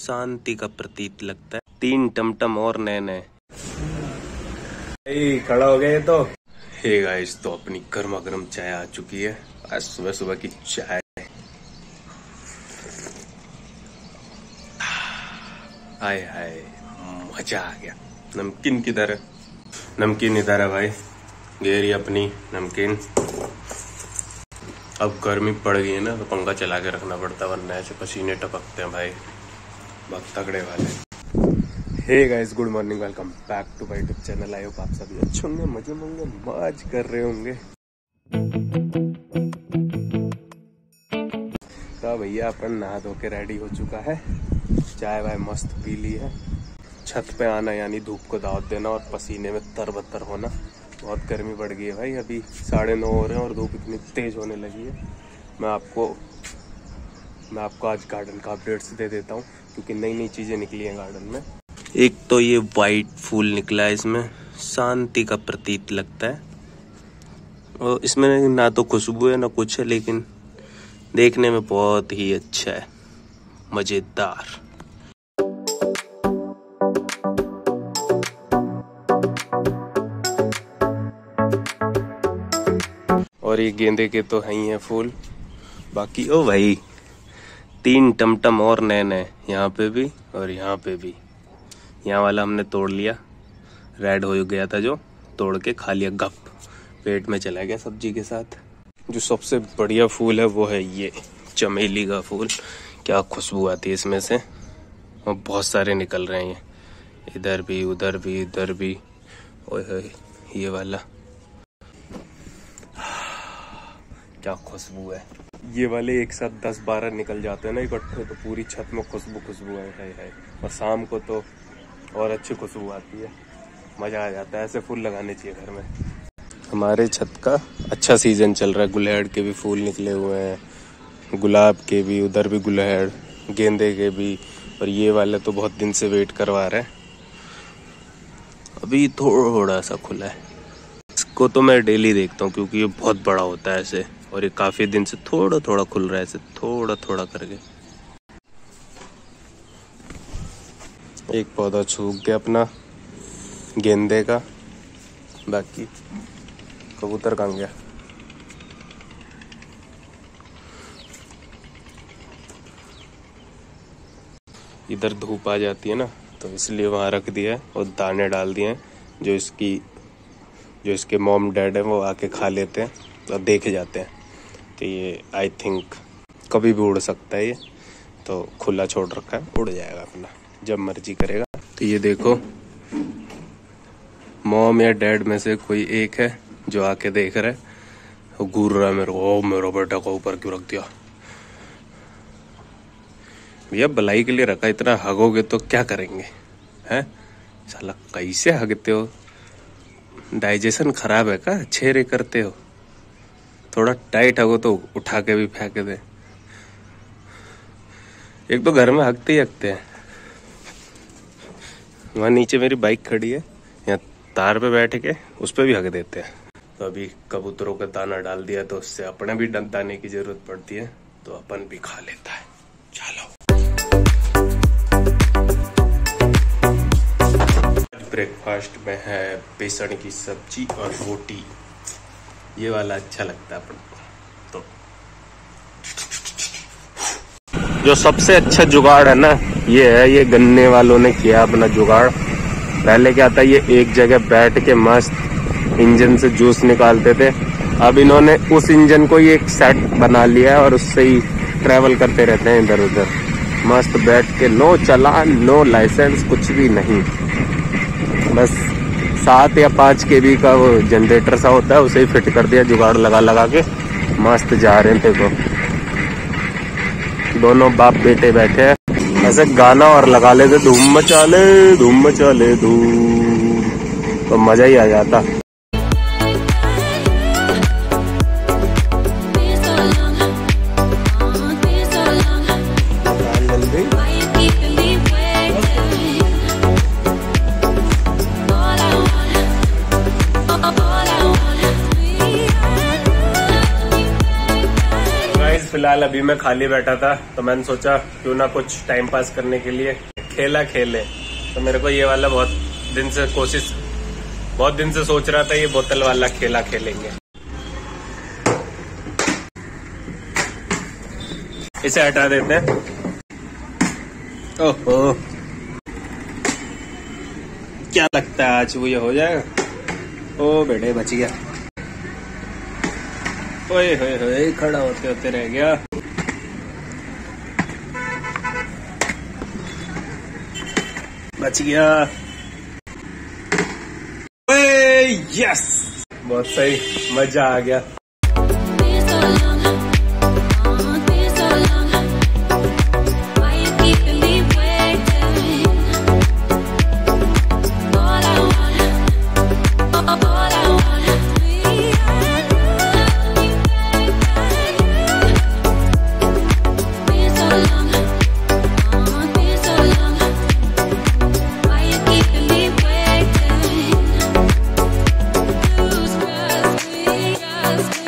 शांति का प्रतीत लगता है। 3 टमटम और नए नए खड़ा हो गए तो। हे गाइस, तो अपनी गर्मा गर्म चाय आ चुकी है। आज सुबह सुबह की चाय, हाय हाय मजा आ गया। नमकीन किधर है? नमकीन इधर है भाई, गेरी अपनी नमकीन। अब गर्मी पड़ गई है ना, तो पंखा चला के रखना पड़ता, वरना ऐसे पसीने टपकते हैं भाई, बहुत तगड़े वाले। Hey guys, good morning, welcome back to my YouTube channel. I hope आप सभी अच्छे होंगे, मजे में होंगे, मौज कर रहे होंगे। तो भैया अपन नहा धो के रेडी हो चुका है, चाय वाय मस्त पी ली है। छत पे आना यानी धूप को दावत देना और पसीने में तरबतर होना। बहुत गर्मी बढ़ गई है भाई, अभी 9:30 हो रहे हैं और धूप इतनी तेज होने लगी है। मैं आपको आज गार्डन का अपडेट्स दे देता हूँ, क्योंकि नई नई चीजें निकली हैं गार्डन में। एक तो ये वाइट फूल निकला है, इसमें शांति का प्रतीत लगता है। और इसमें ना तो खुशबू है ना कुछ है, लेकिन देखने में बहुत ही अच्छा है, मजेदार। और ये गेंदे के तो हैं ही हैं फूल। बाकी ओ भाई, 3 टमटम और नए नए, यहाँ पे भी और यहाँ पे भी। यहाँ वाला हमने तोड़ लिया, रेड हो गया था जो, तोड़ के खा लिया, गप पेट में चला गया सब्जी के साथ। जो सबसे बढ़िया फूल है वो है ये चमेली का फूल। क्या खुशबू आती है इसमें से, और बहुत सारे निकल रहे हैं ये, इधर भी उधर भी इधर भी। ओए ये वाला क्या खुशबू है। ये वाले एक साथ 10-12 निकल जाते हैं ना इकट्ठे, तो पूरी छत में खुशबू है। और शाम को तो और अच्छी खुशबू आती है, मजा आ जाता है। ऐसे फूल लगाने चाहिए घर में। हमारे छत का अच्छा सीजन चल रहा है, गुलहड़ के भी फूल निकले हुए हैं, गुलाब के भी, उधर भी गुलहड़, गेंदे के भी। और ये वाले तो बहुत दिन से वेट करवा रहे हैं, अभी थोड़ा सा खुला है। इसको तो मैं डेली देखता हूँ, क्योंकि ये बहुत बड़ा होता है ऐसे, और ये काफी दिन से थोड़ा थोड़ा खुल रहा है ऐसे, थोड़ा थोड़ा करके। एक पौधा सूख गया अपना गेंदे का, बाकी कबूतर कहाँ गया? इधर धूप आ जाती है ना, तो इसलिए वहां रख दिया है और दाने डाल दिए हैं। जो इसके मॉम डैड है वो आके खा लेते हैं और देखे जाते हैं। तो ये आई थिंक कभी भी उड़ सकता है, ये तो खुला छोड़ रखा है, उड़ जाएगा अपना जब मर्जी करेगा। तो ये देखो, मॉम या डैड में से कोई एक है जो आके देख रहा है, वो घूर रहा है मेरा बेटा को ऊपर क्यों रख दिया? भैया भलाई के लिए रखा, इतना हगोगे तो क्या करेंगे हैं? साला कैसे हगते हो? डाइजेशन खराब है का? छेरे करते हो? थोड़ा टाइट हगो तो उठा के भी फेंक दे। एक तो घर में हगते ही हगते हैं। वहाँ नीचे मेरी बाइक खड़ी है, यहाँ तार पे बैठ के उस पे भी हग देते हैं। तो अभी कबूतरों का दाना डाल दिया, तो उससे अपने भी दाने की जरूरत पड़ती है, तो अपन भी खा लेता है। चलो, ब्रेकफास्ट में है बेसन की सब्जी और रोटी। ये वाला अच्छा लगता है अपन को। तो जो सबसे अच्छा जुगाड़ है ना, ये है, ये गन्ने वालों ने किया अपना जुगाड़। पहले क्या था, ये एक जगह बैठ के मस्त इंजन से जूस निकालते थे। अब इन्होंने उस इंजन को ही एक सेट बना लिया है और उससे ही ट्रेवल करते रहते हैं इधर उधर, मस्त बैठ के। नो चालान, नो लाइसेंस, कुछ भी नहीं। बस 7 या 5 kV का वो जनरेटर सा होता है, उसे ही फिट कर दिया जुगाड़ लगा के, मस्त जा रहे थे। देखो, दोनों बाप बेटे बैठे हैं, ऐसे गाना और लगा लेते, धूम मचा ले धूम, तो मजा ही आ जाता। फिलहाल अभी मैं खाली बैठा था तो मैंने सोचा क्यों ना कुछ टाइम पास करने के लिए खेला खेले। तो मेरे को ये वाला बहुत दिन से सोच रहा था, ये बोतल वाला खेला खेलेंगे। इसे हटा देते हैं। ओहो, क्या लगता है आज वो ये हो जाएगा? ओ बेटे बच गया। ओए होए होए, खड़ा होते होते रह गया। बच गया। ओए यस, बहुत सही, मजा आ गया। Yes.